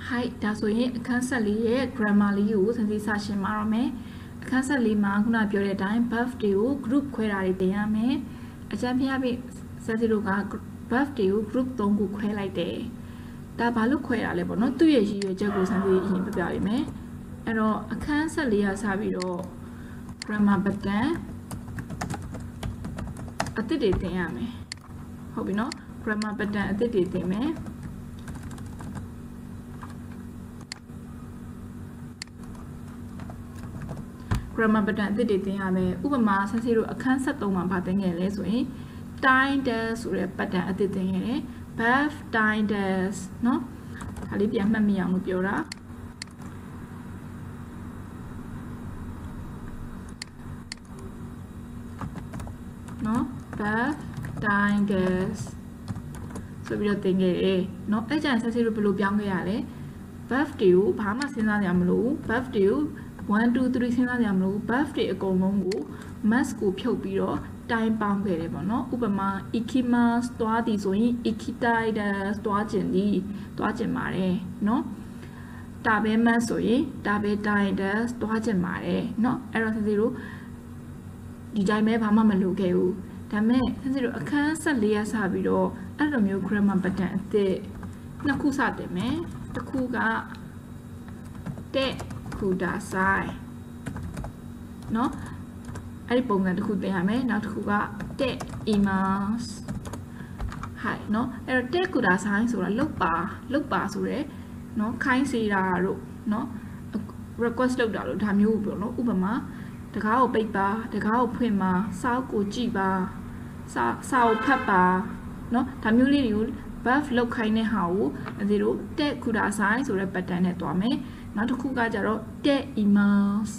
Hi ဒါဆိုရင်အခန်းဆက်လေးရဲ့ grammar လေးကိုစစရှင်းပါရမယ်အခန်းဆက်လေးမှာခုနပြောတဲ့အတိုင်း verb တွေကို group ခွဲတာတွေသင်ရမယ်အကြမ်းဖျင်းစစတို့က verb တွေကို group 3ခုခွဲလိုက်တယ်ဒါဘာလို့ခွဲတာလဲပေါ့နော်သူ့ရဲ့ရည်ရွယ်ချက်ကိုစအရင်ပြပြပေးမယ်အဲ့တော့အခန်းဆက်လေးကစပြီးတော့ grammar pattern အသစ်တွေသင်ရမယ်ဟုတ်ပြီနော် grammar pattern အသစ်တွေသင်မယ်grammar pattern အသစ်တွေသင်ရမယ်ဥပမာဆန်းစီတို့အခန်း73မှာဗာသင်ခဲ့လဲဆိုရင် time dash ဆိုတဲ့ pattern အသစ်သင်ခဲ့တယ် verb time dash เนาะဒါလေးပြန်မှတ်မိအောင်လို့ပြောတာเนาะ verb time dash ဆိုပြီးတော့သင်ခဲ့တယ်เนาะအဲ့ကြရင်ဆန်းစီတို့ဘယ်လိုပြောင်းခဲ့ရလဲ verb တွေကိုဘာမှစဉ်းစားကြမလို့ verb တွေကို1 2 3စဉ်းစားကြမလို့ verb တွေအကုန်လုံးကို mass ကိုဖြုတ်ပြီးတော့ time ပေါင်းခဲ့တယ်ပေါ့နော်ဥပမာ ikimas သွားသည်ဆိုရင် ikitaidas သွားခြင်းသည်သွားခြင်းပါတယ်เนาะတာပဲ mass ဆိုရင်တာပဲ taidas သွားခြင်းပါတယ်เนาะအဲ့တော့ဆင်စီတို့ဒီတိုင်းပဲဘာမှမလုပ်ခဲ့ဘူးဒါမဲ့ဆင်စီတို့အခန်း14ရစပြီးတော့အဲ့လိုမျိုး grammar pattern အသစ်နှစ်ခုစတင်မယ်တစ်ခုကတဲ့ခုဒါဆိုင်เนาะအဲ့ဒီပုံစံတစ်ခုသင်ရမယ်နောက်တစ်ခုကတဲ့ imas ဟိုင်เนาะအဲ့တော့တဲ့ခုဒါဆိုင်ဆိုတာလုတ်ပါဆိုရဲเนาะခိုင်းစေတာတို့เนาะ request လုပ်တာလို့ဒါမျိုးပေါ့နော်ဥပမာတကားကိုပိတ်ပါတကားကိုဖွင့်ပါစာအုပ်ကိုကြည့်ပါစာကိုဖတ်ပါเนาะဒါမျိုးလေးတွေကို verb လောက်ခိုင်းတဲ့ဟာကိုဒီလိုတဲ့ခုဒါဆိုင်ဆိုတဲ့ pattern နဲ့တွားမယ်နောက်တစ်ခုကကြတော့တဲ့ imas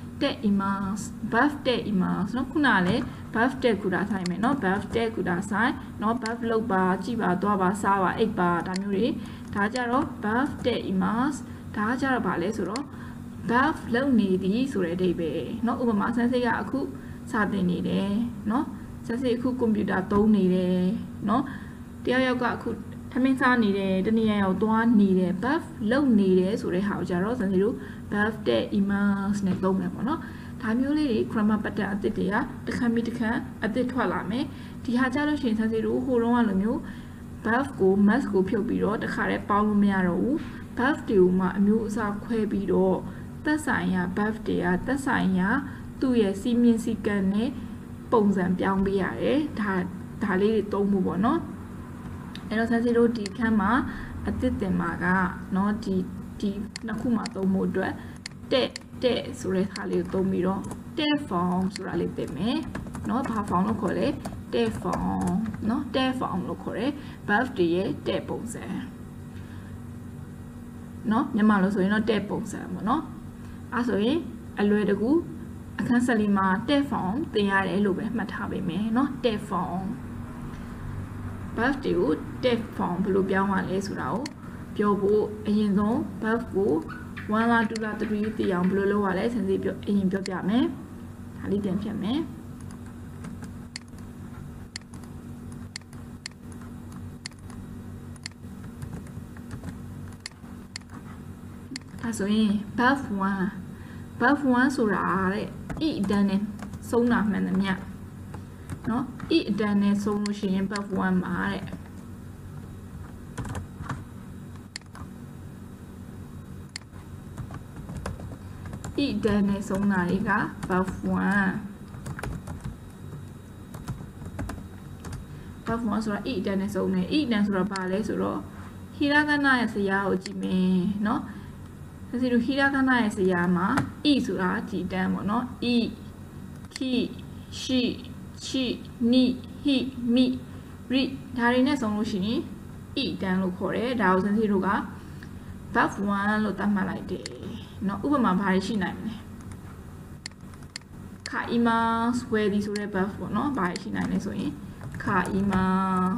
verb တဲ့ imas เนาะခုနကလည်း verb တဲ့ခုဒါဆိုင်မယ်เนาะ verb တဲ့ခုဒါဆိုင်เนาะ verb လောက်ပါကြည့်ပါသွားပါစားပါအိပ်ပါဒါမျိုးတွေဒါကြတော့ verb တဲ့ imas ဒါကြတော့ဗာလဲဆိုတော့ verb လောက်နေသည်ဆိုတဲ့အဓိပ္ပာယ်เนาะဥပမာဆန်းစိတ်ကအခုစာသင်နေတယ်เนาะဆန်းစိတ်အခုကွန်ပျူတာသုံးနေတယ်เนาะတယောက်ယောက်ကအခုထမင်းစားနေတယ်တနည်းရောက်သွားနေတယ် verb လုပ်နေတယ်ဆိုတဲ့ဟာကိုကြတော့ဆန်းစီတို့ verb တဲ့ imas နဲ့သုံးမယ်ပေါ့နော်ဒါမျိုးလေးတွေ grammar pattern အသစ်တွေကတစ်ခါပြီးတစ်ခါအသစ်ထွက်လာမယ်ဒီဟာကြလို့ရှိရင်ဆန်းစီတို့ဟိုတုန်းကလိုမျိုး verb ကို mass ကိုဖြုတ်ပြီးတော့တစ်ခါတည်းပေါင်းလို့မရတော့ဘူး verb တွေကိုမှအမျိုးအစားခွဲပြီးတော့သက်ဆိုင်ရာ verb တွေကသက်ဆိုင်ရာသူ့ရဲ့စီမင်းစည်းကမ်းနဲ့ပုံစံပြောင်းပေးရတယ်ဒါလေးတွေသုံးဖို့ပေါ့နော်အဲ့တော့ဆန်းစီတို့ဒီခန်းမှာအသစ်တင်မှာကเนาะဒီနှစ်ခုမှာသုံးဖို့အတွက်တဲ့ဆိုတဲ့ဟာလေးကိုသုံးပြီးတော့တဲ့ form ဆိုတာလေးတင်မယ်เนาะဘာ form လို့ခေါ်လဲတဲ့ form เนาะတဲ့ form လို့ခေါ်တယ် verb တွေရဲ့တဲ့ပုံစံเนาะမြန်မာလို့ဆိုရင်တော့တဲ့ပုံစံပေါ့เนาะအဲ့ဆိုရင်အလွယ်တကူအခန်းဆက်လေးမှာတဲ့ form သင်ရတယ်လို့ပဲမှတ်ထားပေးမယ်เนาะတဲ့ form verb တွေကို တဲ့ form ဘယ်လိုပြောင်းရလဲဆိုတာကိုပြောဖို့အရင်ဆုံး verb ကို1လား2လား3သိအောင်ဘယ်လိုလုပ်ရလဲစင်စစ်အရင်ပြောပြမယ်ဒါလေးပြန်ဖြတ်မယ်ဒါဆိုရင် verb 1ဆိုတာတဲ့ e အတန်းနဲ့ဆုံးတာမှန်သမျှเนาะ e အတန်းနဲ့ဆုံးလို့ရှိရင် verb 1မှာတဲ့ e အတန်းနဲ့ဆုံးတာတွေက verb 1ဆိုတာ e အတန်းနဲ့ဆုံးတယ် e အတန်းဆိုတာဘာလဲဆိုတော့ ဟီရာဂနာရဲ့ဇယားကိုကြည့်မယ်เนาะဒါဆိုဟီရာဂနာရဲ့ဇယားမှာ e ဆိုတာဒီအတန်းပေါ့เนาะ e ki shi chi ni hi mi ri ဒါတွေနဲ့ဆုံးလို့ရှိရင် e တန်းလို့ခေါ်တယ်ဒါကိုစင်စီတို့က verb 1လို့သတ်မှတ်လိုက်တယ်เนาะဥပမာဘာတွေရှိနိုင်မလဲခါ imas ဝယ်ဒီဆိုတဲ့ verb ပေါ့เนาะဘာတွေရှိနိုင်လဲဆိုရင်ခါ imas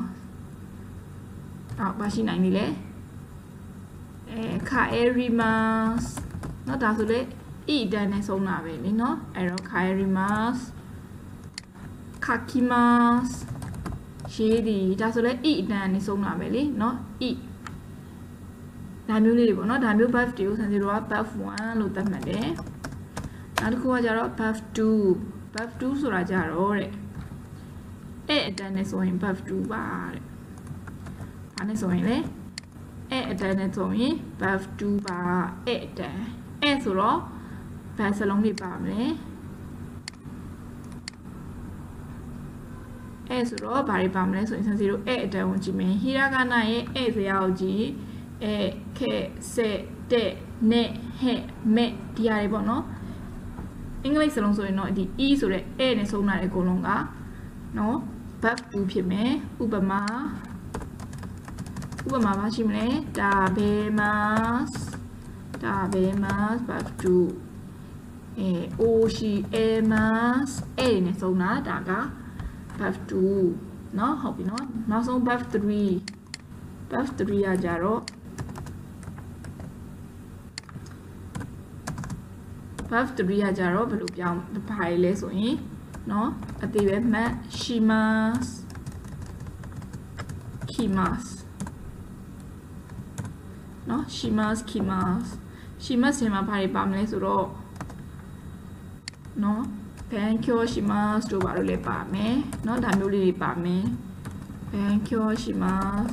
ဘာရှိနိုင်နေလဲခါ erimas เนาะဒါဆိုလေ e တန်းနဲ့ဆုံးတာပဲလေเนาะအဲ့တော့ခါ erimas kakimas ရေးဒီဒါဆိုလဲ e အတန်းနဲ့ဆုံးတာပဲလေเนาะ e ဒါမျိုးလေးတွေပေါ့နော်ဒါမျိုး buff တွေကိုဆန်စီတို့က buff 1လို့သတ်မှတ်တယ်နောက်တစ်ခုကကြတော့ buff 2ဆိုတာကြတော့တဲ့အဲ့အတန်းနဲ့ဆိုရင် buff 2ပါတဲ့ဘာနဲ့ဆိုရင်လဲအဲ့အတန်းနဲ့ဆိုရင် buff 2ပါအဲ့အတန်းအဲ့ဆိုတော့ဘယ်စလုံးတွေပါမလဲအဲ့ဆိုတော့ဘာတွေပါမလဲဆိုရင်ဆန်စီတို့အဲ့အတန်းကိုကြည့်မယ်ဟီရာဂနာရဲ့အဲ့ဇယားကိုကြည့်အဲ့ခဲဆက်တဲ့နဲ့ဟဲ့မဲ့ဒီဟာတွေပေါ့နော်အင်္ဂလိပ်စလုံးဆိုရင်တော့ဒီ e ဆိုတဲ့အဲ့နဲ့ဆုံးတာအကုန်လုံးကနော် buff 2ဖြစ်မယ်ဥပမာဘာရှိမလဲဒါဘေးမတ် buff 2o ရှိ a မတ်အဲ့နဲ့ဆုံးတာဒါက buff 2เนาะဟုတ်ပြီเนาะနောက်ဆုံး buff 3ကကြတော့ buff 3ကကြတော့ဘယ်လိုပြောင်းဘာလဲဆိုရင်เนาะအသေးပဲမှတ် shimas เนาะ shimas ဒီမှာဘာတွေပါမလဲဆိုတော့เนาะ Benkyo shimasu တို့ဘာလို့လဲပါမယ်เนาะဒါမျိုးလေးတွေပါမယ် Benkyo shimasu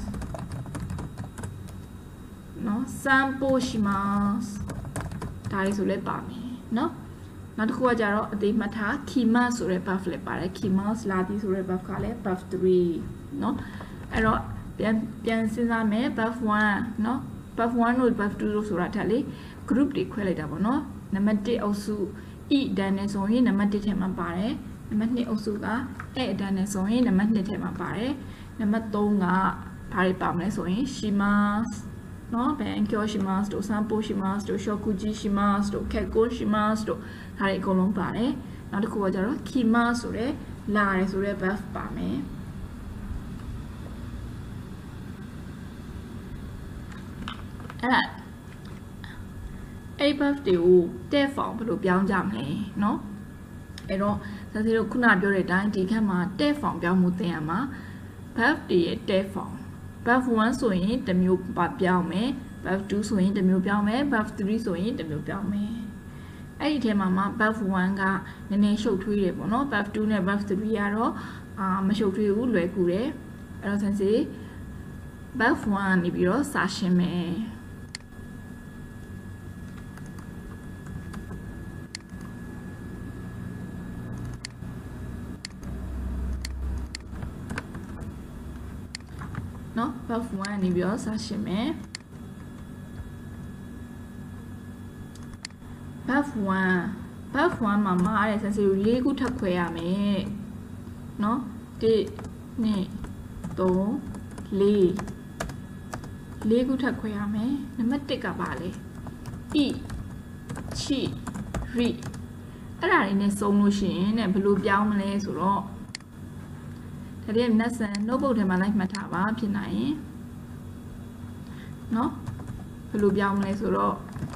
เนาะ Sanpo shimasu ဒါတွေဆိုလဲပါမယ်เนาะနောက်တစ်ခုကကြတော့အသေးမှတ်ထား Kima ဆိုတဲ့ buff လည်းပါတယ် Kima လာသည်ဆိုတဲ့ buff ကလည်း buff 3เนาะအဲ့တော့ပြန်စဉ်းစားမယ် buff 1เนาะ buff 1တို့ buff 2တို့ဆိုတာတက်လေ group တွေခွဲလိုက်တာပေါ့เนาะနံပါတ်1အုပ်စု e အတန်းနဲ့ဆိုရင်နံပါတ်1ထဲမှာပါတယ်နံပါတ်2အုပ်စုက a အတန်းနဲ့ဆိုရင်နံပါတ်2ထဲမှာပါတယ်နံပါတ်3ကဘာတွေပါမလဲဆိုရင် shimas เนาะ Benkyo shimas တို့ Sanpo shimas တို့ Shokuji shimas တို့ Kekkon shimas တို့ဒါတွေအကုန်လုံးပါတယ်နောက်တစ်ခုကကြတော့ Kima ဆိုတဲ့လာတယ်ဆိုတဲ့ buff ပါမယ်အဲ့ buff တွေကိုတဲ့ form ဘယ်လိုပြောင်းကြမလဲเนาะအဲ့တော့ဆရာတို့ခုနပြောတဲ့အတိုင်းဒီခန်းမှာတဲ့ form ပြောင်းမှုသင်ရမှာ buff တွေရဲ့တဲ့ form buff 1ဆိုရင်တစ်မျိုးပြောင်းမယ် buff 2ဆိုရင်တစ်မျိုးပြောင်းမယ် buff 3ဆိုရင်တစ်မျိုးပြောင်းမယ်အဲ့ဒီထဲမှာမှ buff 1ကနည်းနည်းရှုပ်ထွေးတယ်ပေါ့နော် buff 2နဲ့ buff 3ကတော့မရှုပ်ထွေးဘူးလွယ်ကူတယ်အဲ့တော့ဆန်စီ buff 1နေပြီးတော့စာရှင်းမယ်နော် buff 1နေပြီးတော့စာရှင်းမယ် buff 1မှာမှာတဲ့ဆန်စီကို၄ခုထပ်ခွဲရမယ်နော်1 2 3 4ခုထပ်ခွဲရမယ်နံပါတ်1ကပါလေ e ချီ ri အဲ့ဒါလေးနဲ့စုံလို့ရှိရင်တဲ့ဘယ်လိုပြောင်းမလဲဆိုတော့ဒါတည်းနက်ဆန် notebook ထဲမှာလိုက်မှတ်ထားပါဖြစ်နိုင်ရင်နော်ဘယ်လိုပြောင်းမလဲဆိုတော့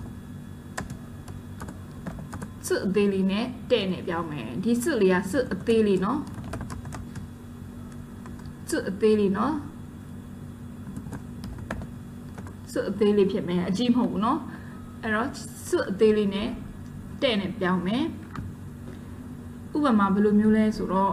စစ်အသေးလေးနဲ့တဲ့နဲ့ပြောင်းမယ်ဒီစစ်လေးကစစ်အသေးလေးနော်စစ်အသေးလေးနော်စစ်အသေးလေးဖြစ်မယ်အကြီးမဟုတ်ဘူးနော်အဲ့တော့စစ်အသေးလေးနဲ့တဲ့နဲ့ပြောင်းမယ်ဥပမာဘယ်လိုမျိုးလဲဆိုတော့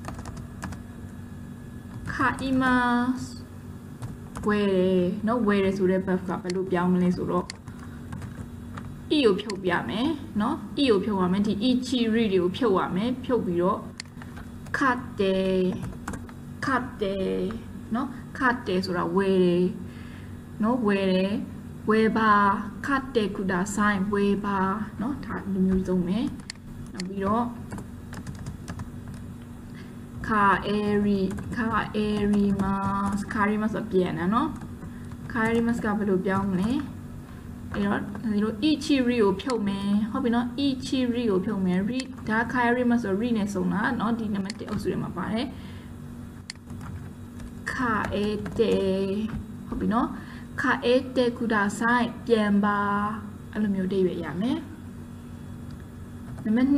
Kaimas ဝယ်တယ်နော်ဝယ်တယ်ဆိုတဲ့ buff ကဘယ်လိုပြောင်းမလဲဆိုတော့ e ကိုဖြုတ်ပြမယ်နော် e ကိုဖြုတ်ရမယ်ဒီ ichiri တွေကိုဖြုတ်ရမယ်ဖြုတ်ပြီးတော့ katte နော် katte ဆိုတာဝယ်တယ်နော်ဝယ်တယ်ဝယ်ပါ katte kudasai ဝယ်ပါနော်ဒါလိုမျိုးသုံးမယ်နောက်ပြီးတော့Karimas ဆိုပြန်တယ်နော် Karimas ကဘယ်လိုပြောင်းမလဲအဲ့တော့ဒီလို ichiri ကိုဖြုတ်မယ်ဟုတ်ပြီနော် ichiri ကိုဖြုတ်မယ် ri ဒါ Karimas ဆို ri နဲ့စုံတာနော်ဒီနံပါတ်1အုပ်စုထဲမှာပါတယ် kaete ဟုတ်ပြီနော် kaete kudasai ပြန်ပါအဲ့လိုမျိုးအဓိပ္ပာယ်ရမယ်နံပါတ်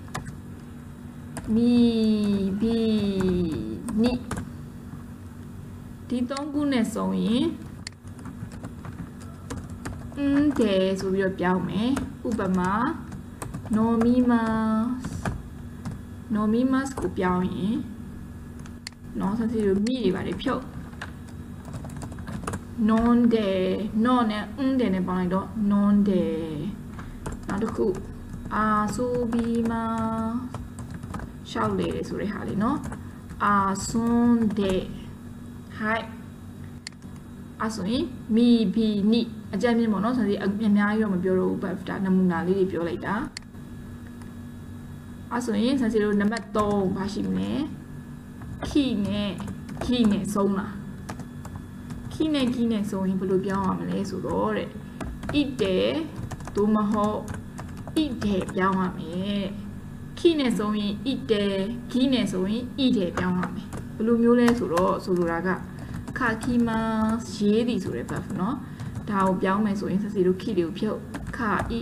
2ni ဒီ3ခုနဲ့စုံရင်တယ်ဆိုပြီးတော့ပြောင်းမယ်ဥပမာ nomimus ကိုပြောင်းရင်နော်ဆက်စီတို့မိတွေပါလေဖြုတ် non တယ် non နဲ့တယ်နဲ့ပေါင်းလိုက်တော့ non တယ်နောက်တစ်ခုအာဆိုပြီးမှရှောက်လေဆိုတဲ့ဟာလေးနော်အာဆွန်တဲ့ဟိုက်အဲ့ဆိုရင်မီဘီနိအကြမ်းမြင့်ပေါ့နော်ဆက်စီအများကြီးတော့မပြောတော့ဘူး but ဒါနမူနာလေးတွေပြောလိုက်တာအဲ့ဆိုရင်ဆက်စီတို့နံပါတ်3ဘာရှိမလဲခိနဲ့ဆုံးလာခိနဲ့ဆုံးရင်ဘယ်လိုပြောင်းရမလဲဆိုတော့တဲ့ဣတယ်သို့မဟုတ်ဣတယ်ပြောင်းရမယ်ခိနဲ့ဆုံးရင်ဣတယ်ခိနဲ့ဆုံးရင်ဣတယ်ပြောင်းရမယ်ဘယ်လိုမျိုးလဲဆိုတော့ဆိုလိုတာကခါခိမရေးသည်ဆိုတဲ့ verb เนาะဒါကိုပြောင်းမယ်ဆိုရင်ဆက်စီတို့ခိတွေကိုဖြုတ်ခါဣ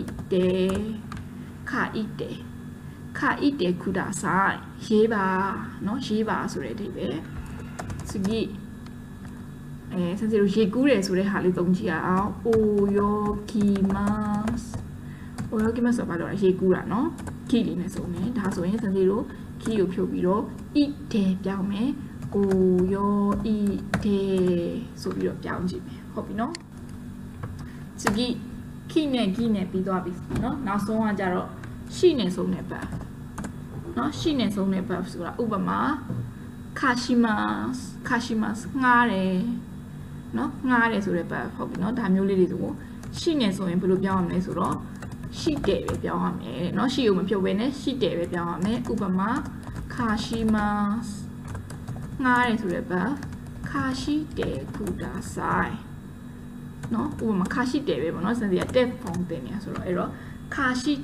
တယ်ခုဒါဆိုင်ရေးပါเนาะရေးပါဆိုတဲ့အဓိပ္ပာယ်စကိဆက်စီတို့ရေကူးတယ်ဆိုတဲ့ဟာလေးသုံးကြည့်ရအောင် oyokimasu ဆိုဘာလို့လဲရေကူးတာเนาะခိလေးနဲ့ဆိုရင်ဒါဆိုရင်ဆက်စီတို့ခိကိုဖြုတ်ပြီးတော့ဣတယ်ပြောင်းမယ်oyo ide ဆိုပြီးတော့ပြောင်းကြည့်မယ်ဟုတ်ပြီเนาะစကိခိနဲ့ဂိနဲ့ပြီးသွားပြီเนาะနောက်ဆုံးကကြတော့ရှိနဲ့ဆုံးတဲ့ verb เนาะရှိနဲ့ဆုံးတဲ့ verb ဆိုတာဥပမာခါရှိမတ်ငားတယ်เนาะငားတယ်ဆိုတဲ့ verb ဟုတ်ပြီเนาะဒါမျိုးလေးတွေဆိုရှိနဲ့ဆိုရင်ဘယ်လိုပြောင်းရမလဲဆိုတော့ရှိတယ်ပဲပြောင်းရမယ်เนาะရှိကိုမဖြုတ်ဘဲနဲ့ရှိတယ်ပဲပြောင်းရမယ်ဥပမာခါရှိမတ်ငားတယ်ဆိုတဲ့ verb ခါရှိတယ်ခုဒါဆိုင်เนาะဥပမာခါရှိတယ်ပဲပေါ့เนาะစံစီက tet form တင်နေဆိုတော့အဲ့တော့ခါရှိ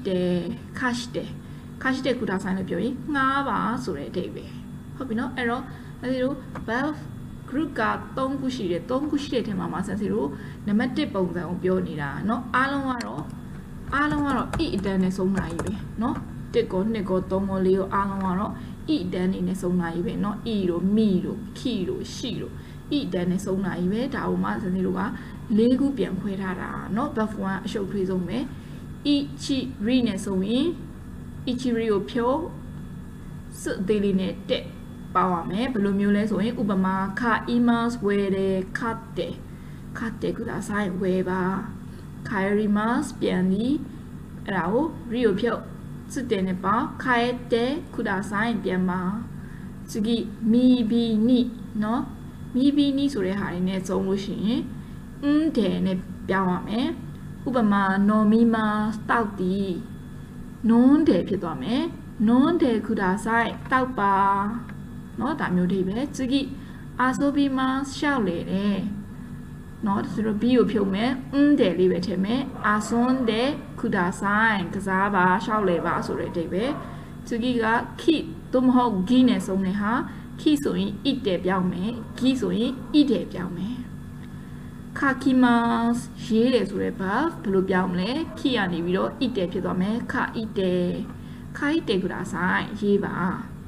တယ်ခုဒါဆိုင်လို့ပြောရင်ငားပါဆိုတဲ့အဓိပ္ပာယ်ဟုတ်ပြီเนาะအဲ့တော့အဲ့ဒီလို verb group က3ခုရှိတယ်3ခုရှိတဲ့ထဲမှာစံစီတို့နံပါတ်1ပုံစံကိုပြောနေတာเนาะအားလုံးကတော့ e အတန်းနဲ့ဆုံးတာကြီးပဲเนาะ1ကို2ကို3ကို4ကိုအားလုံးကတော့ e အတန်းနေနဲ့ဆုံးတာကြီးပဲเนาะ e တို့ mi တို့ ki တို့ shi တို့ e အတန်းနဲ့ဆုံးတာကြီးပဲဒါကိုမှစံစီတို့က4ခုပြန်ခွဲထားတာเนาะ verb 1အရှုပ်ထွေးဆုံးပဲ ichiri နဲ့ဆုံးရင် ichiri ကိုဖြုတ်စွတ်သေးလေးနဲ့တက်ပေါင်းရမယ်ဘယ်လိုမျိုးလဲဆိုရင်ဥပမာခါ imas ဝယ်တယ်ခတ်တယ်ခုဒါဆိုင်ဝယ်ပါခါရီမတ်ပြန်ပြီးအဲ့ဒါကို ri ကိုဖြုတ်စွတ်တယ်နဲ့ပေါင်းခါရဲ့တဲ့ခုဒါဆိုင်ပြန်ပါစကိမီဘီနိเนาะမီဘီနိဆိုတဲ့ဟာတွေနဲ့သုံးလို့ရှိရင်တယ်နဲ့ပြောင်းရမယ်ဥပမာနော်မီမာတောက်တီနွန်းတယ်ဖြစ်သွားမယ်နွန်းတယ်ခုဒါဆိုင်တောက်ပါเนาะဒါမျိုးတွေပဲစကိအာဆိုဘီမာရှောက်လေတယ်เนาะဆိုတော့ b ကိုဖြုတ်မယ်တယ်လေးပဲထည့်မယ်အာဆွန်းတယ်ခုဒါဆိုင်ကစားပါရှောက်လေပါဆိုတဲ့အဓိပ္ပာယ်စကိကခိသို့မဟုတ်ဂိနဲ့ဆုံးတဲ့ဟာခိဆိုရင် it တယ်ပြောင်းမယ်ဂိဆိုရင် it တယ်ပြောင်းမယ်ခါခိမတ်ရေးတယ်ဆိုတဲ့ verb ဘယ်လိုပြောင်းမလဲခိကနေပြီးတော့ it တယ်ဖြစ်သွားမယ်ခါ it တယ်ခုဒါဆိုင်ရေးပါ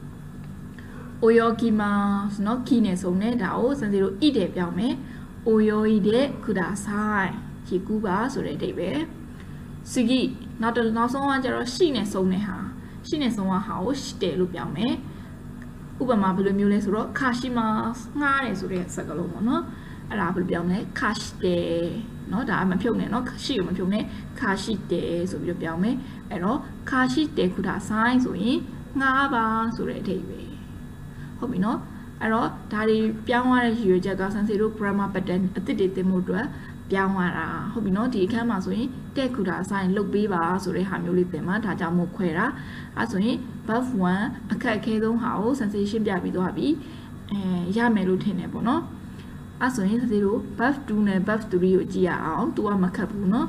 oyokimasu เนาะခိနဲ့ဆုံးတဲ့ဒါကိုစံစီတို့ it တယ်ပြောင်းမယ်oyoide ခုဒါဆိုင်ရေကူးပါဆိုတဲ့အဓိပ္ပာယ်စကိနောက်ဆုံးကကျတော့ရှိနဲ့ဆုံးတဲ့ဟာရှိနဲ့ဆုံးဟာကိုရှိတယ်လို့ပြောင်းမယ်ဥပမာဘယ်လိုမျိုးလဲဆိုတော့ခါရှိမတ်ငားတယ်ဆိုတဲ့စကားလုံးပေါ့နော်အဲ့ဒါဘယ်လိုပြောင်းမလဲခါရှိတယ်เนาะဒါမဖြုတ်နဲ့เนาะရှိကိုမဖြုတ်နဲ့ခါရှိတယ်ဆိုပြီးတော့ပြောင်းမယ်အဲ့တော့ခါရှိတယ်ခုဒါဆိုင်ဆိုရင်ငားပါဆိုတဲ့အဓိပ္ပာယ်ဟုတ်ပြီเนาะအဲ့တော့ဒါတွေပြောင်းရတဲ့ရည်ရွယ်ချက်ကစံစီတို့ grammar pattern အသစ်တွေသင်ဖို့အတွက်ပြောင်းရတာဟုတ်ပြီเนาะဒီအခန်းမှာဆိုရင်တဲ့ခုဒါဆိုင်လုတ်ပေးပါဆိုတဲ့ဟာမျိုးလေးသင်မှာဒါကြောင့်မို့ခွဲတာအဲ့ဆိုရင် verb 1အခက်အခဲဆုံးဟာကိုစံစီရှင်းပြပြီးသွားပြီရမယ်လို့ထင်တယ်ပေါ့เนาะအဲ့ဆိုရင်စံစီတို့ verb 2နဲ့ verb 3ကိုကြည့်ရအောင်သူကမခက်ဘူးเนาะ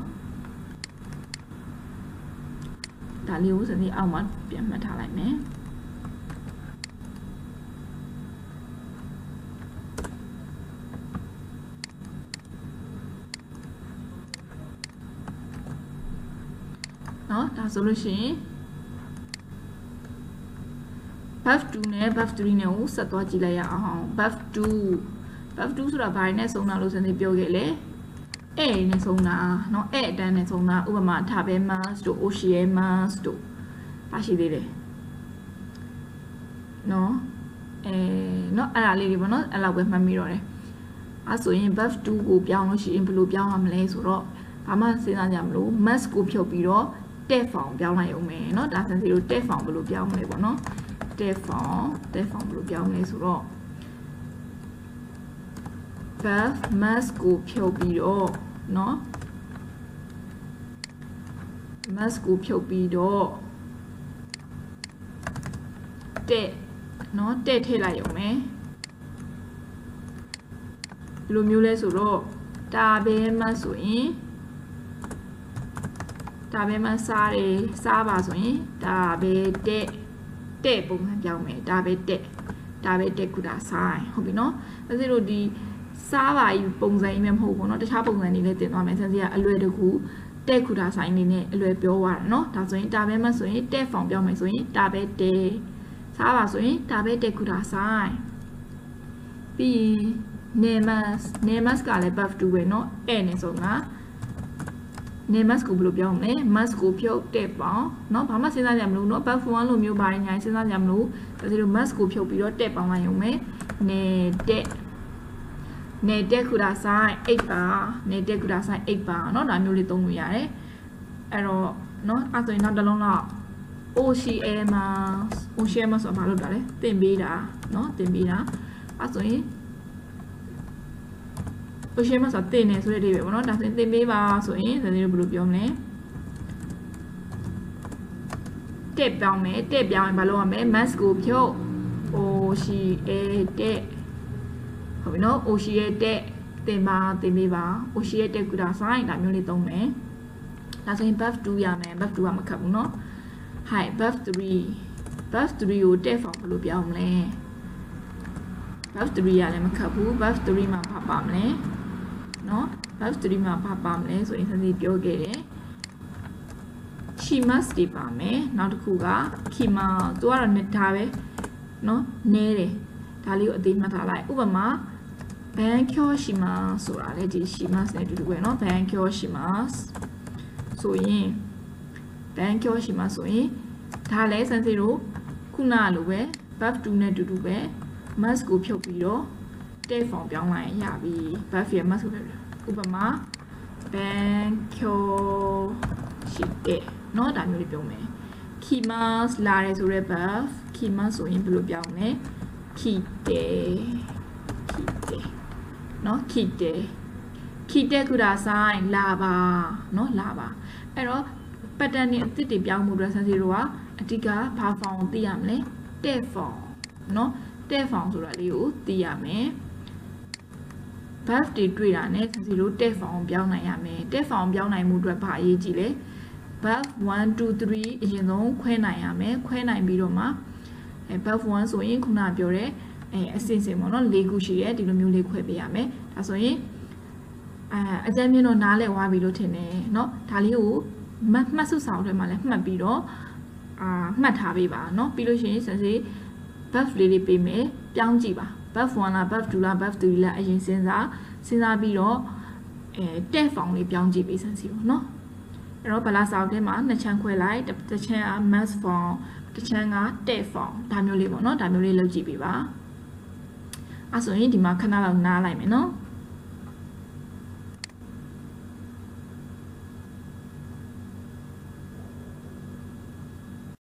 ဒါလေးကိုစံစီအောက်မှာပြန်မှတ်ထားလိုက်မယ်เนาะဒါဆိုလို့ရှိရင် verb 2နဲ့ verb 3နဲ့ကိုဆက်သွားကြည့်လိုက်ရအောင် verb 2ဆိုတာဘာတွေနဲ့စုံတာလို့စနေပြောခဲ့လဲ A နဲ့ဆုံးတာเนาะ A အတန်းနဲ့ဆုံးတာဥပမာ Tabemas တို့ Oceanas တို့ပါရှိသေးတယ်เนาะเนาะအဲ့ဒါလေးတွေပေါ့เนาะအဲ့လောက်ပဲမှတ်မိတော့တယ်အဲ့ဆိုရင် verb 2ကိုပြောင်းလို့ရှိရင်ဘယ်လိုပြောင်းရမလဲဆိုတော့ဘာမှစဉ်းစားကြမလို့ must ကိုဖြုတ်ပြီးတော့ tet form ပြောင်းလိုက်အောင်မယ်เนาะဒါဆန်စီတို့ tet form ဘယ်လိုပြောင်းမလဲပေါ့เนาะ tet form ဘယ်လိုပြောင်းမလဲဆိုတော့ verb must ကိုဖြုတ်ပြီးတော့เนาะ must ကိုဖြုတ်ပြီးတော့ tet เนาะ tet ထည့်လိုက်အောင်မယ်ဘယ်လိုမျိုးလဲဆိုတော့တာပဲမဆိုရင်တာပဲမစားပါဆိုရင်တာပဲတဲ့ပုံစံပြောင်းမယ်တာပဲတဲ့ကုတာဆိုင်ဟုတ်ပြီနော်ဒါဆိုလို့ဒီစားပါကြီးပုံစံကြီးပဲမဟုတ်ဘူးเนาะတခြားပုံစံတွေလည်းတင်သွားမယ်ဆန်စီကအလွယ်တကူတဲ့ကုတာဆိုင်နေနဲ့အလွယ်ပြောသွားတာเนาะဒါဆိုရင်တာပဲမဆိုရင်တဲ့ဖောင်ပြောင်းမယ်ဆိုရင်တာပဲတဲ့စားပါဆိုရင်တာပဲတဲ့ကုတာဆိုင်ပြီးရင် nemas ကလည်း verb 2ပဲเนาะအဲ့နဲ့ဆိုငါ nemas ကိုဘယ်လိုပြောင်းမလဲ must ကိုဖြုတ်တဲ့ပေါင်းเนาะဘာမှစဉ်းစားကြမလို့เนาะ verb 1လိုမျိုးပါတယ်ညာစဉ်းစားကြမလို့ဒါဆိုလို့ must ကိုဖြုတ်ပြီးတော့တဲ့ပေါင်းလိုက်ရုံပဲနေတဲ့ခုဒါဆိုင်8ပါနေတဲ့ခုဒါဆိုင်8ပါเนาะဒါမျိုးလေးသုံးလို့ရတယ်အဲ့တော့เนาะအဲ့ဆိုရင်နောက်တစ်လုံးတော့ ocean ဆိုတာဘာလို့တာလဲသင်ပေးတာเนาะသင်ပေးတာအဲ့ဆိုရင် ocean ဆိုတာသင်နေဆိုတဲ့အိဗယ်ပေါ့เนาะဒါဆိုရင်သင်ပေးပါဆိုရင်ဒါမျိုးဘယ်လိုပြောမလဲတက်ပြောင်းမယ်တက်ပြောင်းရင်ဘာလုပ်ရမလဲ must ကိုဖြုတ် ocean တက်ဟုတ်ပြီနော် ocean တက်သင်ပေးပါ ocean တက်ကူတာဆိုင်ဒါမျိုးလေးသုံးမယ်ဒါဆိုရင် verb 2ရမယ် verb 2ကမခက်ဘူးเนาะ hi verb 3ကိုတက် form ဘယ်လိုပြောင်းမလဲ verb 3ရလည်းမခက်ဘူး verb 3မှာဘာပါမလဲเนาะ verb 3မှာဘာပါမလဲဆိုရင်စမ်းပြောခဲ့တယ် she must ဒီပါမယ်နောက်တစ်ခုက kima သူကတော့ဒါပဲเนาะနဲတယ်ဒါလေးကိုအသေးမှတ်ထားလိုက်ဥပမာbankyō shimasu ဆိုတာလေဒီ shimasu နဲ့အတူတူပဲเนาะ bankyō shimasu ဆိုရင် bankyō shimasu ဆိုရင်ဒါလည်းစမ်းစီတို့ခုနလိုပဲ verb 2နဲ့အတူတူပဲ must ကိုဖြုတ်ပြီးတော့ tet form ပြောင်းလိုက်ရပြီ verb ရ must ကိုဥပမာ bankyō shite เนาะဒါမျိုးလေးပြောမယ် kimasu လာတယ်ဆိုတဲ့ verb kimasu ဆိုရင်ဘယ်လိုပြောင်းမလဲ kite เนาะ kite ကူတာဆိုင်လာပါเนาะလာပါအဲ့တော့ pattern နဲ့အသစ်တွေပြောင်းမှုအတွက်ဆန်စီတို့ကအဓိကဘာ form ကိုသိရမလဲ tet form เนาะ tet form ဆိုတာလေးကိုသိရမယ် verb တွေတွေ့တာနဲ့ဆန်စီတို့ tet form ကိုပြောင်းနိုင်ရမယ် tet form ပြောင်းနိုင်မှုအတွက်ဘာအရေးကြီးလဲ verb 1 2 3အရင်ဆုံးခွဲနိုင်ရမယ်ခွဲနိုင်ပြီးတော့မှverb 1ဆိုရင်ခုနပြောတဲ့အစင်ပေါ့နော်၄ခုရှိတယ်ဒီလိုမျိုးလေးခွဲပေးရမယ်ဒါဆိုရင်အကြမ်းမြင့်တော့နားလည်သွားပြီလို့ထင်တယ်เนาะဒါလေးကိုမှတ်စုစာအုပ်ထဲမှာလည်းမှတ်ပြီးတော့မှတ်ထားပေးပါเนาะပြီးလို့ရှိရင်စစေ verb လေးတွေပေးမယ်ပြောင်းကြည့်ပါ verb 1လား verb 2လား verb 3လားအရင်စဉ်းစားပြီးတော့tet form လေးပြောင်းကြည့်ပေးစမ်းစီပေါ့เนาะအဲ့တော့ဗလာစာအုပ်ထဲမှာနှစ်ချမ်းခွဲလိုက်တစ်ချမ်းက must form တစ်ချမ်းက tet form ဒါမျိုးလေးပေါ့เนาะဒါမျိုးလေးလုပ်ကြည့်ပေးပါအဲ့ဆိုရင်ဒီမှာခဏလောက်နားလိုက်မယ်เนาะ